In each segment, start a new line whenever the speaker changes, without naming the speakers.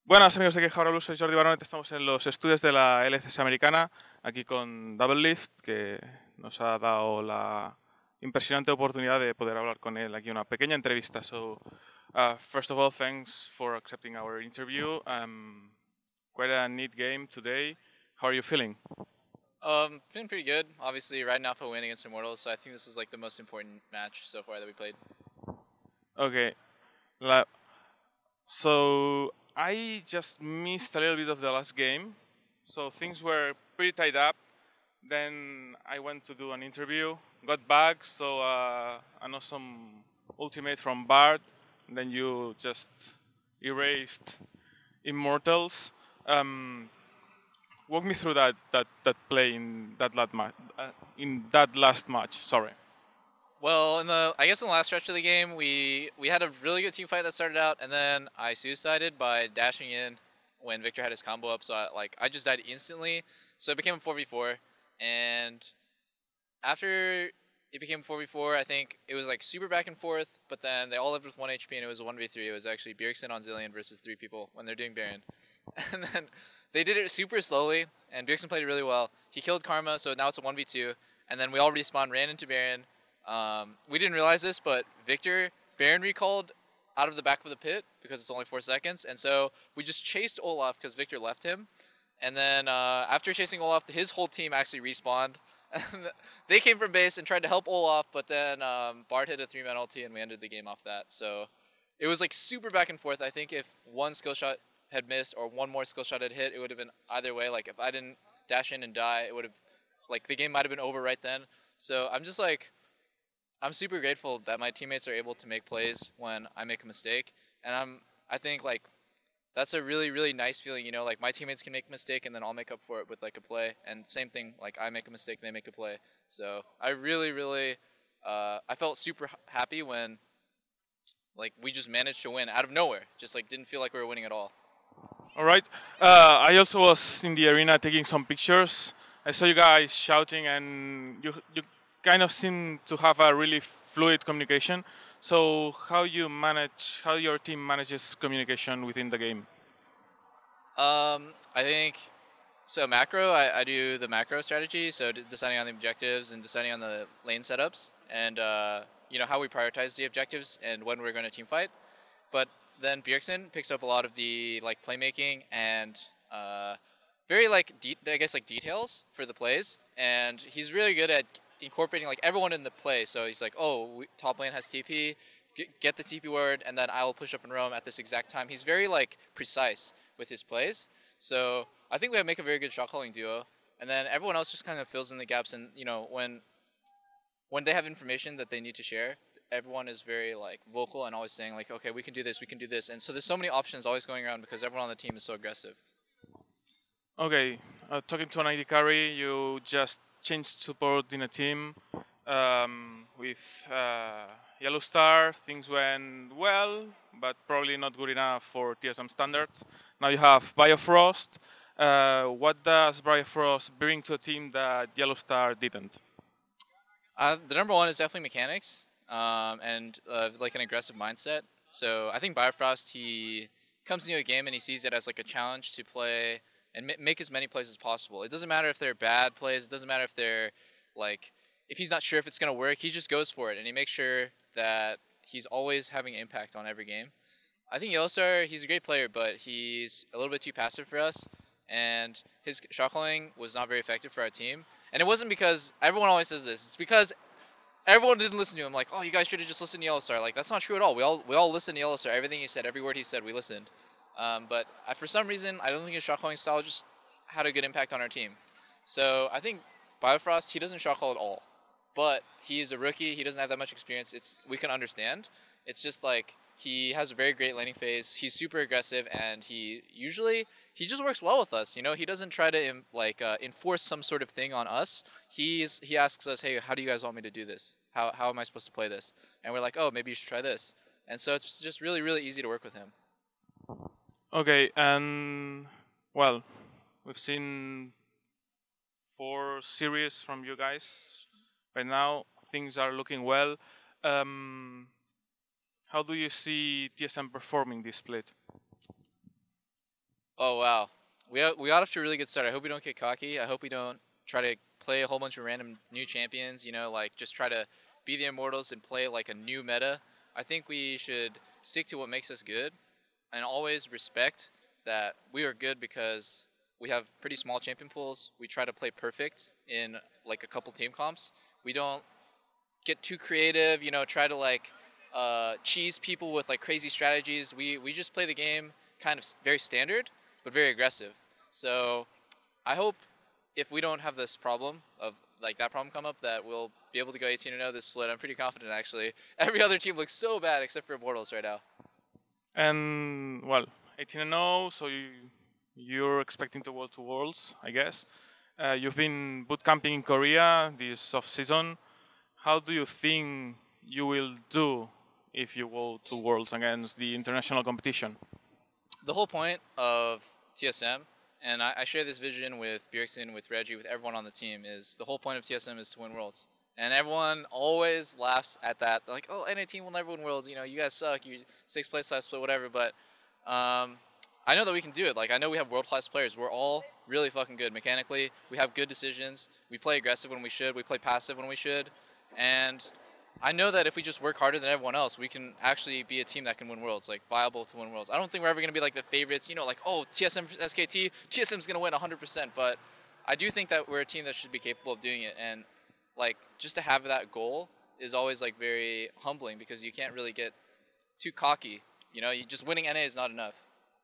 Buenas amigos de Quejabrolus, soy Jordi Baronet, estamos en los estudios de la LCS americana, aquí con Double Lift, que nos ha dado la impresionante oportunidad de poder hablar con él aquí, una pequeña entrevista. First of all, thanks for accepting our interview. Quite a neat game today. How are you feeling?
Feeling pretty good. Obviously, riding off a win against Immortals, so I think this is like the most important match so far that we played.
Okay. So I just missed a little bit of the last game, so things were pretty tied up. Then I went to do an interview, got back, so an awesome ultimate from Bard. And then you just erased Immortals. Walk me through that play in that last match. Sorry.
Well, I guess in the last stretch of the game, we had a really good team fight that started out, and then I suicided by dashing in when Victor had his combo up. So I just died instantly. So it became a 4v4, and after it became 4v4, I think it was like super back and forth. But then they all lived with 1 HP, and it was a 1v3. It was actually Bjergsen on Zilean versus 3 people when they're doing Baron, and then they did it super slowly, and Bjergsen played it really well. He killed Karma, so now it's a 1v2, and then we all respawned, ran into Baron. We didn't realize this, but Victor Baron recalled out of the back of the pit because it's only 4 seconds, and so we just chased Olaf because Victor left him. And then after chasing Olaf, his whole team actually respawned. They came from base and tried to help Olaf, but then Bard hit a 3-man ulti and we ended the game off that. So it was like super back and forth. I think if one skill shot had missed or one more skill shot had hit, it would have been either way. Like if I didn't dash in and die, it would have, like the game might have been over right then. So I'm just like, I'm super grateful that my teammates are able to make plays when I make a mistake, and I think like that's a really really nice feeling, you know, like my teammates can make a mistake and then I'll make up for it with like a play, and same thing, like I make a mistake, they make a play. So I really I felt super happy when like we just managed to win out of nowhere, just like didn't feel like we were winning at all.
All right. I also was in the arena taking some pictures. I saw you guys shouting, and you kind of seem to have a really fluid communication. So how your team manages communication within the game?
I think so. Macro, I do the macro strategy, so deciding on the objectives and deciding on the lane setups, and you know how we prioritize the objectives and when we're going to team fight. But then Bjergsen picks up a lot of the like playmaking and very like I guess like details for the plays, and he's really good at incorporating like everyone in the play. So he's like, oh, top lane has TP, get the TP word, and then I will push up and roam at this exact time. He's very like precise with his plays. So I think we make a very good shot calling duo, and then everyone else just kind of fills in the gaps. And you know when they have information that they need to share, everyone is very like vocal and always saying like, okay, we can do this, we can do this. And so there's so many options always going around because everyone on the team is so aggressive.
Okay, talking to an ID carry, you just changed support in a team with Yellow Star. Things went well, but probably not good enough for TSM standards. Now you have Biofrost. What does Biofrost bring to a team that Yellow Star didn't?
The number one is definitely mechanics and like an aggressive mindset. So I think Biofrost, he comes into a game and he sees it as like a challenge to play and make as many plays as possible. It doesn't matter if they're bad plays. It doesn't matter if they're like, if he's not sure if it's going to work, he just goes for it and he makes sure that he's always having impact on every game. I think Yellowstar, he's a great player, but he's a little bit too passive for us, and his shot calling was not very effective for our team. And it wasn't because everyone always says this. It's because everyone didn't listen to him. Like, oh, you guys should have just listened to Yellowstar. Like, that's not true at all. We all listened to Yellowstar. Everything he said, every word he said, we listened. But for some reason, I don't think his shot calling style just had a good impact on our team. So I think Biofrost, he doesn't shot call at all. But he's a rookie. He doesn't have that much experience. We can understand. It's just like he has a very great laning phase. He's super aggressive, and he just works well with us. You know, he doesn't try to enforce some sort of thing on us. He asks us, hey, how do you guys want me to do this? How am I supposed to play this? And we're like, oh, maybe you should try this. And so it's just really really easy to work with him.
Okay, and well, we've seen 4 series from you guys. Right now, things are looking well. How do you see TSM performing this split?
Oh wow, we got off to a really good start. I hope we don't get cocky. I hope we don't try to play a whole bunch of random new champions. You know, like just try to be the Immortals and play like a new meta. I think we should stick to what makes us good, and always respect that we are good because we have pretty small champion pools. We try to play perfect in like a couple team comps. We don't get too creative. You know, try to like cheese people with like crazy strategies. We just play the game kind of very standard but very aggressive. So I hope if we don't have this problem of like that problem come up that we'll be able to go 18-0 this split. I'm pretty confident actually. Every other team looks so bad except for Immortals right now.
And well, 18 and 0, so you're expecting to go to Worlds, I guess. You've been boot camping in Korea this off season. How do you think you will do if you go to Worlds against the international competition?
The whole point of TSM, and I share this vision with Bjergsen, with Reggie, with everyone on the team, is the whole point of TSM is to win Worlds. And everyone always laughs at that. They're like, oh, NA team will never win Worlds. You know, you guys suck. You 6th place last split, whatever. But I know that we can do it. Like, I know we have world-class players. We're all really fucking good mechanically. We have good decisions. We play aggressive when we should. We play passive when we should. And I know that if we just work harder than everyone else, we can actually be a team that can win Worlds, like viable to win Worlds. I don't think we're ever going to be like the favorites, you know, like, oh, TSM versus SKT, TSM's going to win 100%. But I do think that we're a team that should be capable of doing it. And like, just to have that goal is always like very humbling because you can't really get too cocky. You know, just winning NA is not enough.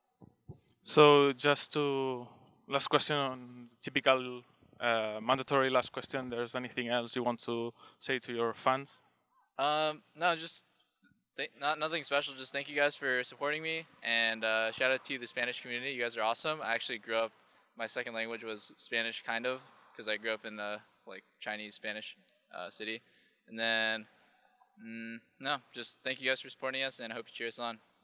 So just to last question on the typical mandatory last question. There's anything else you want to say to your fans?
No, just nothing special. Just thank you guys for supporting me, and shout out to the Spanish community. You guys are awesome. I actually grew up. My second language was Spanish, kind of, because I grew up in like Chinese Spanish city. And then, no, just thank you guys for supporting us, and I hope you cheer us on.